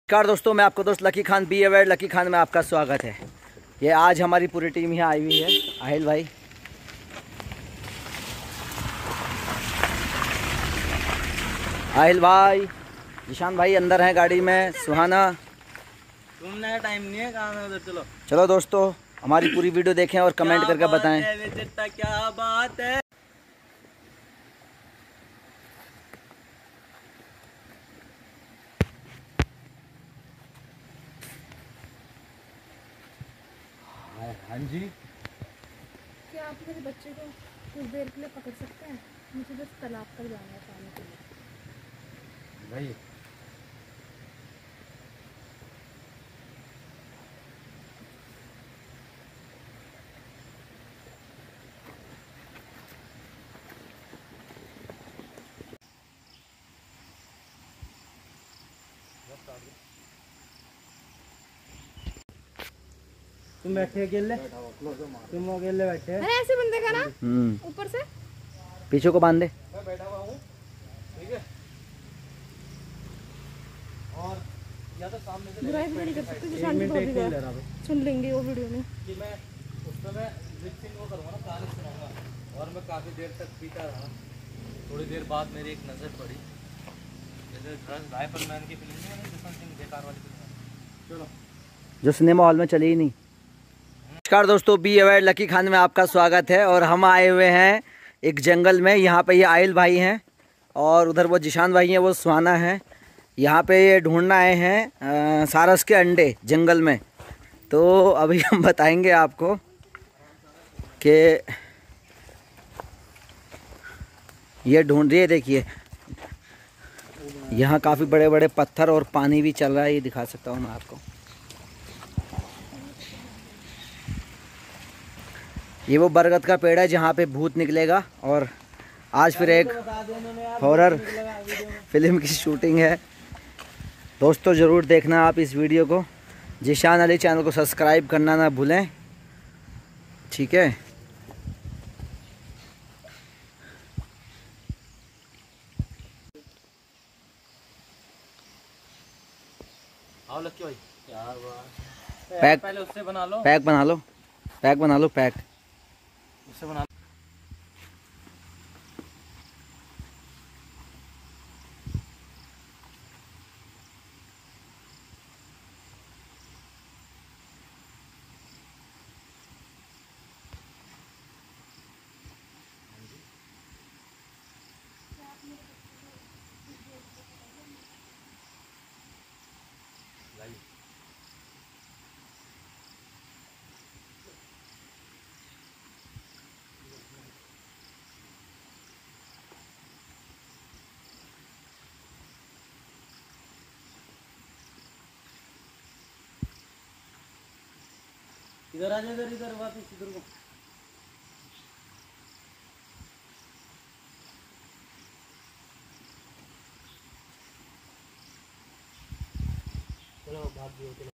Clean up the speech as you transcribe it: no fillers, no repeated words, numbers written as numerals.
नमस्कार दोस्तों, मैं आपको दोस्त लकी खान बी अवेयर लकी खान में आपका स्वागत है। ये आज हमारी पूरी टीम यहाँ आई हुई है। आहिल भाई, जिशान भाई अंदर हैं गाड़ी में। सुहाना, घूमने का टाइम नहीं है, काम है उधर। चलो चलो दोस्तों, हमारी पूरी वीडियो देखें और कमेंट करके बताएं। क्या बात है। हाँ जी, क्या आप मेरे बच्चे को कुछ देर के लिए पकड़ सकते हैं? मुझे बस तालाब पर जाना है पानी के लिए। भाई तुम बैठे अकेले, तुम अकेले बैठे। अरे ऐसे बंदे का ना ऊपर से पीछे को बांध दे। मैं बैठा हुआ हूँ, ठीक है। और या तो सामने से बुराई भी नहीं कर सकते, जिशान को भी सुन लेंगे वो वीडियो में कि मैं उस समय लिपसिंग वो करूँगा ना, कहानी सुनाऊंगा। और मैं काफ़ी देर तक पीता रहा। थोड़ी देर बाद मेरी एक नज़र पड़ी, जैसे राइफलमैन की फिल्म है ना, जसवंत सिंह बेकार वाली फिल्म। चलो, जो सिनेमा हॉल में चली ही नहीं। नमस्कार दोस्तों, बी अवेयर लकी खान में आपका स्वागत है। और हम आए हुए हैं एक जंगल में। यहाँ पे ये आहिल भाई हैं और उधर वो जिशान भाई हैं, वो सुहाना है। यहाँ पे ये ढूंढना आए हैं सारस के अंडे जंगल में। तो अभी हम बताएंगे आपको कि ये ढूंढ रही है। देखिए, यहाँ काफ़ी बड़े बड़े पत्थर और पानी भी चल रहा है। ये दिखा सकता हूँ मैं आपको। ये वो बरगद का पेड़ है जहाँ पे भूत निकलेगा। और आज फिर एक हॉरर फिल्म की शूटिंग है। दोस्तों ज़रूर देखना आप इस वीडियो को। जिशान अली चैनल को सब्सक्राइब करना ना भूलें, ठीक है। आओ लक्की भाई, क्या बात है। पैक पहले उससे बना लो, पैक बना लो, पैक बना लो, पैक उससे बना लो। इधर आ जा, इधर इधर वापस इधर को। चलो भाग दियो।